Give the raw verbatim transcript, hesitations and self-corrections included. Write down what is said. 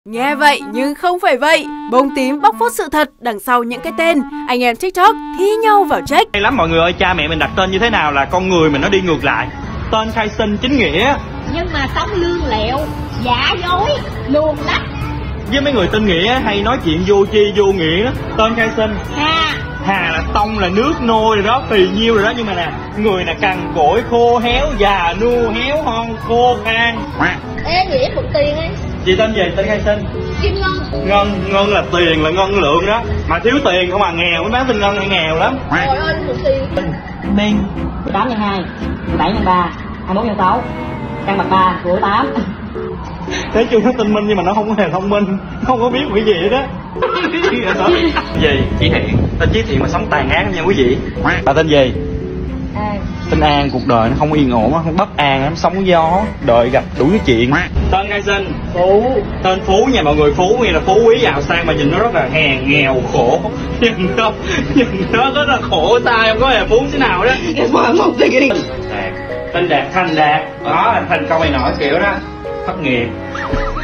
Nghe vậy nhưng không phải vậy. Bông tím bóc phốt sự thật đằng sau những cái tên. Anh em TikTok thi nhau vào check. Hay lắm mọi người ơi, cha mẹ mình đặt tên như thế nào là con người mình nó đi ngược lại. Tên khai sinh chính nghĩa, nhưng mà sống lương lẹo, giả dối, luồn lách. với mấy người tên nghĩa hay nói chuyện vô chi vô nghĩa đó. Tên khai sinh Hà Hà là tông là nước nôi rồi đó, phì nhiêu rồi đó. Nhưng mà nè, người là cằn cỗi khô héo, già nua héo hon khô khan. Ê, nghĩa mượn tiền ấy. Chị tên gì? Tên khai sinh Kim Ngân. Ngân. Ngân là tiền, là ngân lượng đó. Mà thiếu tiền không à, nghèo mới bán tên Ngân hay nghèo lắm. Trời ơi, mượn tiền. Minh mười tám nhân hai, mười bảy nhân ba, hai mươi mốt nhân sáu, căn bậc ba của tám. Thế chung nó tinh minh nhưng mà nó không hề thông minh, không có biết một cái gì hết đó. Gì? Chị Thiện. Tên Chí Thiện mà sống tàn ác lắm nha quý vị. Bà tên gì? An. Tên An. Cuộc đời nó không yên ổn, không bất an lắm, sóng gió, đợi gặp đủ cái chuyện. Tên khai sinh Phú. Tên Phú nha mọi người. Phú nghĩa là phú quý giàu sang, mà nhìn nó rất là hèn nghèo khổ. Nhìn nó nhìn nó rất là khổ tay, không có hề phú thế nào đó. Đạt. Tên Đạt, Thành Đạt. Đó là thành công này nổi kiểu đó. Thất nghiệp.